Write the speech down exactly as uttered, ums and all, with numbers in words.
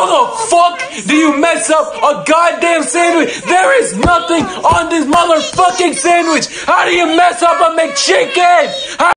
How the fuck do you mess up a goddamn sandwich? There is nothing on this motherfucking sandwich. How do you mess up a McChicken? How